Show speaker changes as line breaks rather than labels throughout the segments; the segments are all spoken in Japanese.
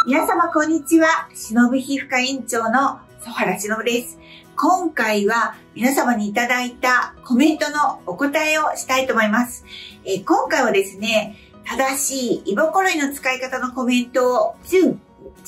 皆様こんにちは。しのぶ皮膚科院長の曽原しのぶです。今回は皆様にいただいたコメントのお答えをしたいと思います。今回はですね、正しいイボコロリの使い方のコメントを準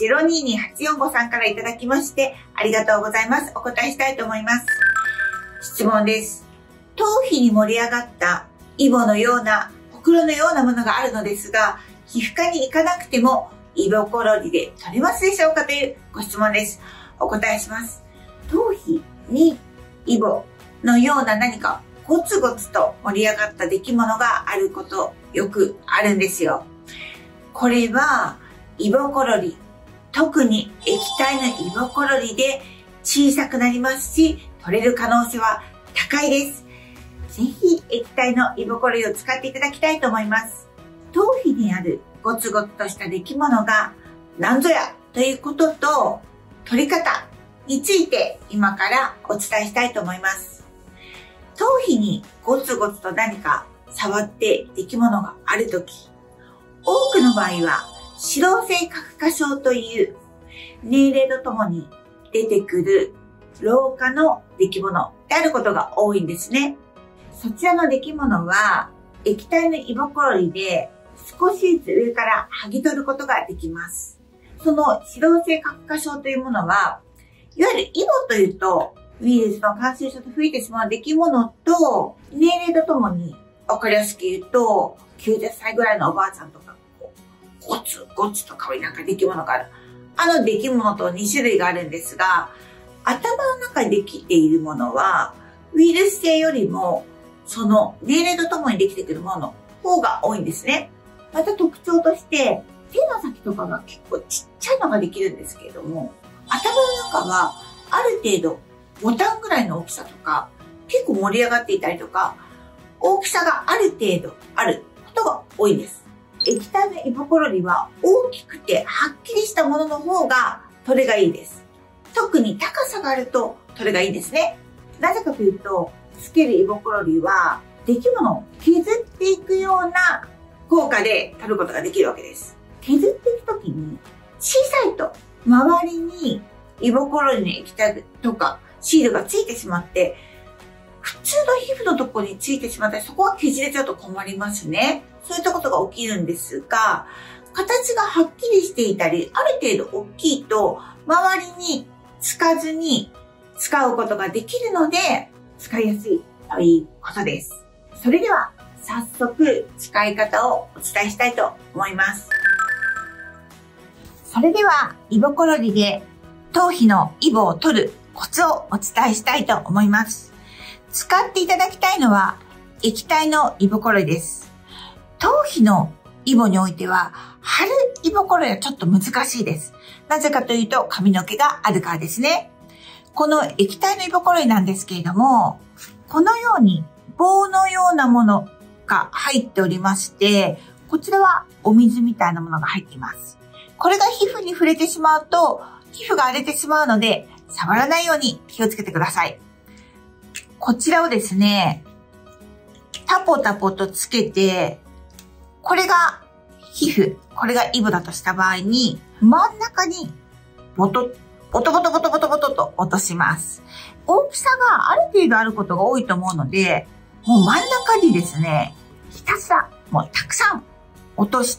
022845さんからいただきましてありがとうございます。お答えしたいと思います。質問です。頭皮に盛り上がったイボのようなほくろのようなものがあるのですが、皮膚科に行かなくてもイボコロリで取れますでしょうかというご質問です。お答えします。頭皮にイボのような何かゴツゴツと盛り上がった出来物があることよくあるんですよ。これはイボコロリ、特に液体のイボコロリで小さくなりますし、取れる可能性は高いです。ぜひ液体のイボコロリを使っていただきたいと思います。頭皮にあるゴツゴツとした出来物が何ぞやということと取り方について今からお伝えしたいと思います。頭皮にゴツゴツと何か触って出来物があるとき、多くの場合は脂漏性角化症という年齢とともに出てくる老化の出来物であることが多いんですね。そちらの出来物は液体のイボコロリで少しずつ上から剥ぎ取ることができます。その脂漏性角化症というものは、いわゆるイボというとウイルスの感染症と吹いてしまう出来物と、年齢とともに分かりやすく言うと、90歳ぐらいのおばあさんとかゴツゴツと顔になんか出来物がある。あの出来物と2種類があるんですが、頭の中にできているものは、ウイルス性よりも、その年齢とともにできてくるものの方が多いんですね。また特徴として、手の先とかが結構ちっちゃいのができるんですけれども、頭の中はある程度ボタンぐらいの大きさとか、結構盛り上がっていたりとか、大きさがある程度あることが多いんです。液体のイボコロリは大きくてはっきりしたものの方が取れがいいです。特に高さがあると取れがいいですね。なぜかというと、つけるイボコロリは出来物を削っていくような効果で取ることができるわけです。削っていくときに小さいと周りにイボコロリの液体とかシールがついてしまって、普通の皮膚のところについてしまったらそこが削れちゃうと困りますね。そういったことが起きるんですが、形がはっきりしていたり、ある程度大きいと周りにつかずに使うことができるので使いやすいということです。それでは早速使い方をお伝えしたいと思います。それではイボコロリで頭皮のイボを取るコツをお伝えしたいと思います。使っていただきたいのは液体のイボコロリです。頭皮のイボにおいては貼るイボコロリはちょっと難しいです。なぜかというと髪の毛があるからですね。この液体のイボコロリなんですけれども、このように棒のようなものが入っておりまして、こちらはお水みたいなものが入っています。これが皮膚に触れてしまうと皮膚が荒れてしまうので、触らないように気をつけてください。こちらをですね、タポタポとつけて、これが皮膚、これがイボだとした場合に、真ん中にボトと落とします。大きさがある程度あることが多いと思うので、もう真ん中にですね、ひたすらもうたくさん落として、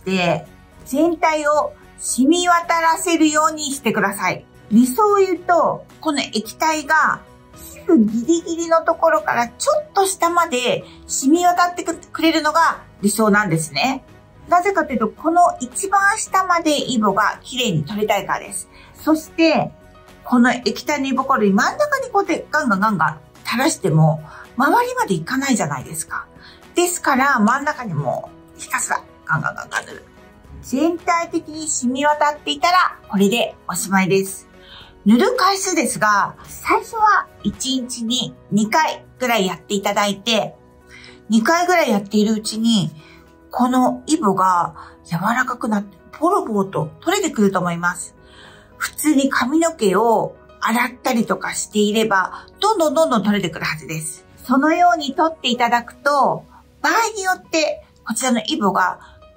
全体を染み渡らせるようにしてください。理想を言うと、この液体が皮膚ギリギリのところからちょっと下まで染み渡ってくれるのが理想なんですね。なぜかというと、この一番下までイボがきれいに取れたいからです。そして、この液体のイボコロリ真ん中にこうやってガンガン垂らしても、周りまでいかないじゃないですか。ですから、真ん中にもひたすらガン塗る。全体的に染み渡っていたら、これでおしまいです。塗る回数ですが、最初は1日に2回ぐらいやっていただいて、2回ぐらいやっているうちに、このイボが柔らかくなって、ボロボロと取れてくると思います。普通に髪の毛を洗ったりとかしていれば、どんどん取れてくるはずです。そのように取っていただくと、場合によってこちらのイボが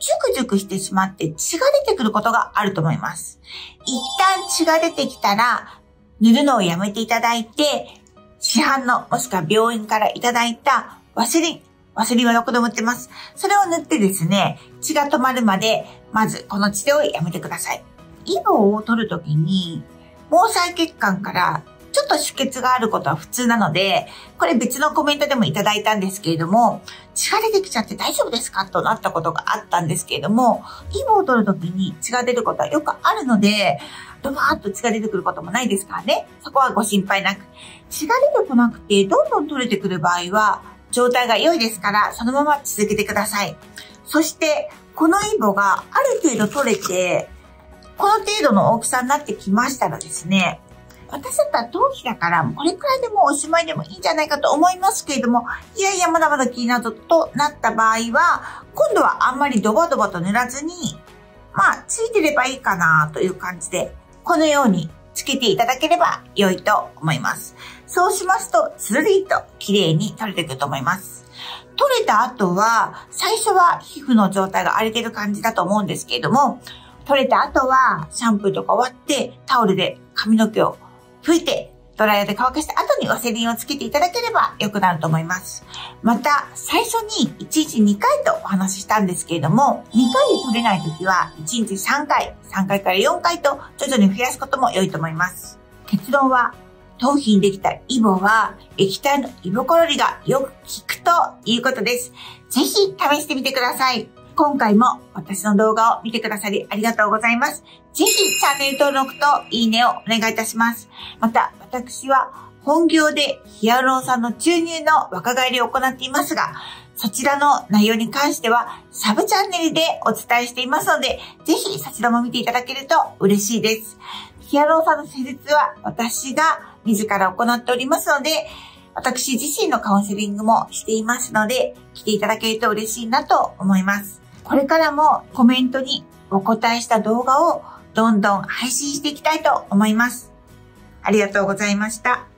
ジュクジュクしてしまって血が出てくることがあると思います。一旦血が出てきたら、塗るのをやめていただいて、市販のもしくは病院からいただいたワセリンはどこでも売ってます。それを塗ってですね、血が止まるまで、まずこの治療をやめてください。イボを取るときに、毛細血管からちょっと出血があることは普通なので、これ別のコメントでもいただいたんですけれども、血が出てきちゃって大丈夫ですかとなったことがあったんですけれども、イボを取るときに血が出ることはよくあるので、ドバーッと血が出てくることもないですからね。そこはご心配なく。血が出てこなくて、どんどん取れてくる場合は、状態が良いですから、そのまま続けてください。そして、このイボがある程度取れて、この程度の大きさになってきましたらですね、私だったら頭皮だからこれくらいでもうおしまいでもいいんじゃないかと思いますけれども、いやいやまだまだ気になるとなった場合は、今度はあんまりドバドバと塗らずに、ついてればいいかなという感じで、このようにつけていただければ良いと思います。そうしますと、つるりと綺麗に取れてくると思います。取れた後は、最初は皮膚の状態が荒れてる感じだと思うんですけれども、取れた後はシャンプーとか終わってタオルで髪の毛を拭いてドライヤーで乾かした後にワセリンをつけていただければ良くなると思います。また、最初に1日2回とお話ししたんですけれども、2回で取れないときは1日3回から4回と徐々に増やすことも良いと思います。結論は、頭皮にできたイボは液体のイボコロリがよく効くということです。ぜひ試してみてください。今回も私の動画を見てくださりありがとうございます。ぜひチャンネル登録といいねをお願いいたします。また私は本業でヒアルロン酸の注入の若返りを行っていますが、そちらの内容に関してはサブチャンネルでお伝えしていますので、ぜひそちらも見ていただけると嬉しいです。ヒアルロン酸の施術は私が自ら行っておりますので、私自身のカウンセリングもしていますので、来ていただけると嬉しいなと思います。これからもコメントにお答えした動画をどんどん配信していきたいと思います。ありがとうございました。